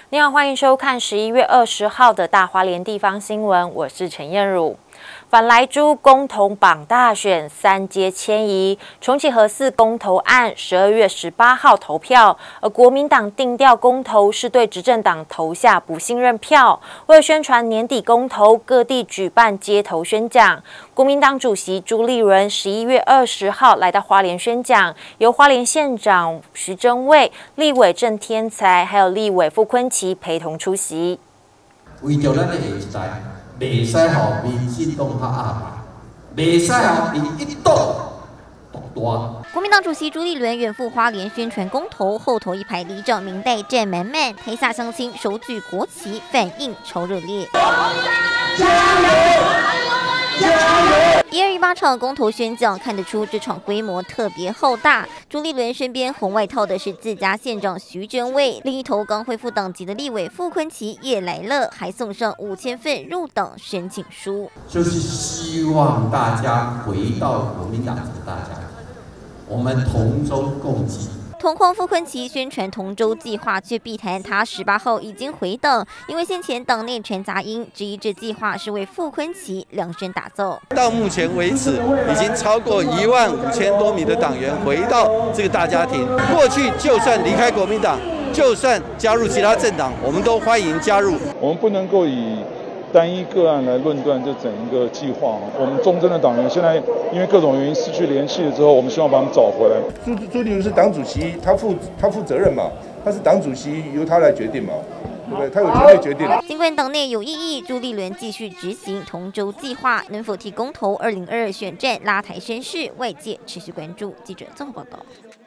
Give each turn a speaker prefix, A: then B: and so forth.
A: 你好，欢迎收看11月20号的大花莲地方新闻，我是陈燕茹。反莱猪公投榜大选3阶迁移，重启核四公投案12月18号投票，而国民党定调公投是对执政党投下不信任票。为了宣传年底公投，各地举办街头宣讲。国民党主席朱立伦11月20号来到花莲宣讲，由花莲县长徐榛蔚、立委郑天才还有立委傅崑萁陪同出席。
B: 为着咱的下一代。 袂使互民进党较压吧，袂使互因一党独大。
C: 国民党主席朱立伦远赴花莲宣传公投，后头一排里长明代站满满，台下乡亲手举国旗，反应超热烈。1218场公投宣讲，看得出这场规模特别浩大。朱立伦身边红外套的是自家县长徐榛蔚，另一头刚恢复党籍的立委傅崑萁也来了，还送上5000份入党申请书。
B: 就是希望大家回到国民党的大家庭，我们同舟共济。
C: 同框傅崑萁宣传同舟计划，却避谈他18号已经回党，因为先前党内传杂音，质疑这计划是为傅崑萁量身打造。
D: 到目前为止，已经超过15000多名的党员回到这个大家庭。过去就算离开国民党，就算加入其他政党，我们都欢迎加入。
E: 我们不能够以 单一个案来论断这整一个计划。我们忠贞的党员现在因为各种原因失去联系了之后，我们希望把他们找回来。
F: 朱立伦是党主席，他负责任嘛，他是党主席，由他来决定嘛，对不对？他有权利决定。
C: 尽管党内有异议，朱立伦继续执行同舟计划，能否替公投2022选战拉抬声势，外界持续关注。记者综合报道。